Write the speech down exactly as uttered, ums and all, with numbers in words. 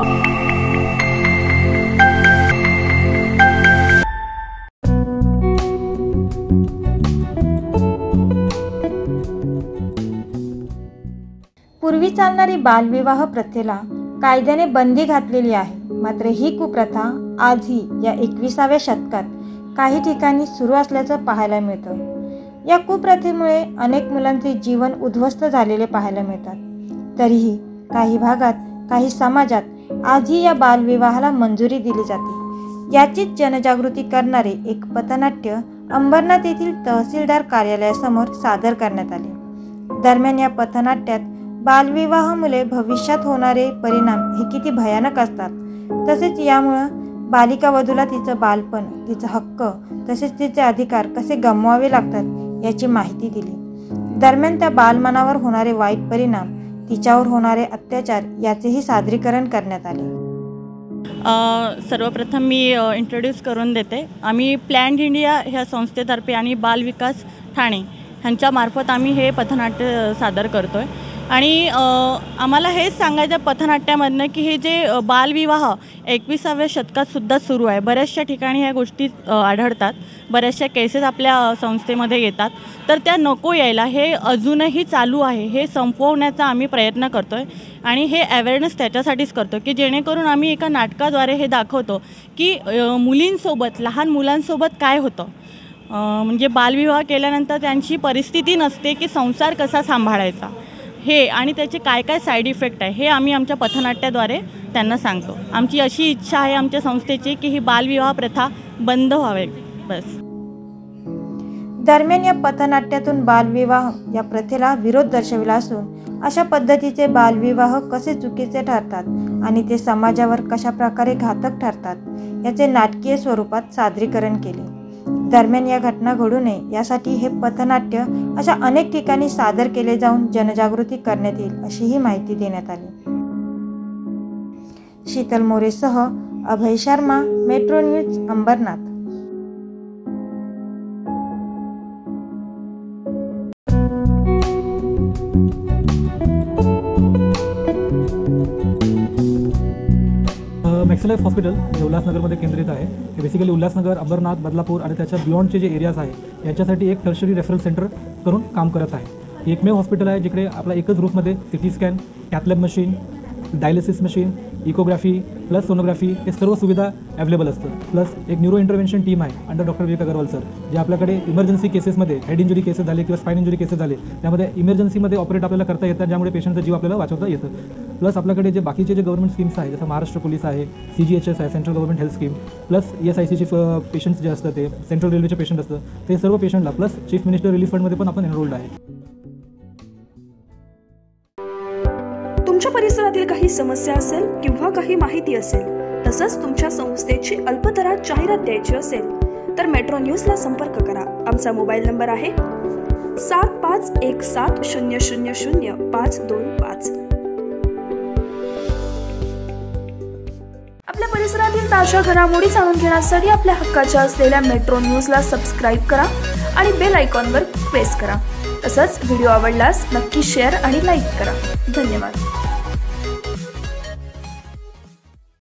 पूर्वी चालणारी बालविवाह प्रथेला कायद्याने बंदी घातलेली आहे, मात्र ही कुप्रथा आजही या एकविसाव्या शतकात काही ठिकाणी सुरू असल्याचं पाहायला मिळतं। या कुप्रथेमुळे अनेक मुलांचे जीवन उद्ध्वस्त झालेले पाहायला मिळतात। तरीही काही भागात, काही समाजात आजही या बालविवाहाला मंजुरी दिली जाते। याचीच जनजागृती करणारे एक पथनाट्य अंबरनाथ येथील तहसीलदार कार्यालयासमोर सादर करण्यात आले। दरम्यान या पथनाट्यात बालविवाहामुळे भविष्यात होणारे परिणाम हे किती भयानक असतात, तसेच यामुळे बालिका वधूला तिचं बालपण, तिचा हक्क तसेच तिचे अधिकार कसे गमवावे लागतात याची माहिती दिली। दरम्यान त्या बालमनावर होणारे वाईट परिणाम, तिच्यावर होणारे अत्याचार याचेही सादरीकरण करण्यात आले। सर्वप्रथम मी इंट्रोड्यूस करून देते। आम्ही प्लॅन्ड इंडिया ह्या संस्थेतर्फे आणि बाल विकास ठाणे ह्यांच्यामार्फत आम्ही हे पथनाट्य सादर करतो आहे। आणि आम्हाला हेच सांगायचं पथनाट्यामधनं की हे जे बालविवाह एकविसाव्या शतकातसुद्धा सुरू आहे। बऱ्याचशा ठिकाणी ह्या गोष्टी आढळतात, बऱ्याचशा केसेस आपल्या संस्थेमध्ये येतात, तर त्या नको यायला हे अजूनही चालू आहे। हे संपवण्याचा आम्ही प्रयत्न करतो आहे आणि हे अवेअरनेस त्याच्यासाठीच करतो की जेणेकरून आम्ही एका नाटकाद्वारे हे दाखवतो की मुलींसोबत, लहान मुलांसोबत काय होतं, म्हणजे बालविवाह केल्यानंतर त्यांची परिस्थिती नसते की संसार कसा सांभाळायचा हे, आणि त्याचे काय काय साईड इफेक्ट आहे हे आम्ही आमच्या पथनाट्याद्वारे त्यांना सांगतो। आमची अशी इच्छा आहे आमच्या संस्थेची की ही बालविवाह प्रथा बंद व्हावी बस। दरम्यान या पथनाट्यातून बालविवाह या प्रथेला विरोध दर्शविला असून अशा पद्धतीचे बालविवाह कसे चुकीचे ठरतात आणि ते समाजावर कशा प्रकारे घातक ठरतात याचे नाटकीय स्वरूपात सादरीकरण केले। दरम्यान या घटना घडू नये यासाठी हे पथनाट्य अशा अनेक ठिकाणी सादर केले जाऊन जनजागृती करण्यात येईल अशीही माहिती देण्यात आली। शीतल मोरेसह Abhay Sharma, metro news, Ambernath. Max Life hospital जे उल्हासनगरमध्ये केंद्रित आहे। हे बेसिकली उल्हासनगर, अंबरनाथ, बदलापूर आणि त्याच्या बियॉन्डचे जे एरियाज आहे याच्यासाठी एक टर्शरी रेफरल सेंटर करून काम करत आहे। हे एकमेव हॉस्पिटल आहे जिकडे आपला एकच रूफमध्ये CT scan, cath lab machine, dialysis machine, echography plus sonography हे सर्व सुविधा अवेलेबल असतं। प्लस एक न्यूरो इंटरव्हेन्शन टीम आहे under doctor Vivek Agarwal sir, जे आपल्याकडे इमर्जन्सी केसेसमध्ये हेड इंजुरी केसेस झाले किंवा स्पाइन इंजुरी केसेस झाले त्यामध्ये इमर्जन्सीमध्ये ऑपरेट आपल्याला करता येतात, ज्यामुळे पेशंटचा जीव आपल्याला वाचवता येतं। प्लस आपल्याकडे जे बाकीचे जे गव्हर्नमेंट स्कीम्स आहे जसं महाराष्ट्र पोलीस आहे, सी जी एच एस आहे, central government health scheme, plus E S I सीचे पेशंट्स जे असतं ते सेंट्रल रेल्वेचे पेशंट असतं ते सर्व पेशंटला, प्लस चीफ मिनिस्टर रिलीफ फंडमध्ये पण आपण एनरोल्ड आहे। तुमच्या परिसरातील काही समस्या असेल किंवा काही माहिती असेल, तसंच तुमच्या संस्थेची अल्पदरात जाहिरात द्यायची असेल तर मेट्रो न्यूजला संपर्क करा। आमचा मोबाईल नंबर आहे सात पाच एक सात शून्य शून्य शून्य पाच दोन पाच। आपल्या परिसरातील ताज्या घडामोडी जाणून घेण्यासाठी आपल्या हक्काच्या असलेल्या मेट्रो न्यूजला सबस्क्राईब करा आणि बेल आयकॉनवर प्रेस करा। तसंच व्हिडिओ आवडल्यास नक्की शेअर आणि लाईक करा। धन्यवाद।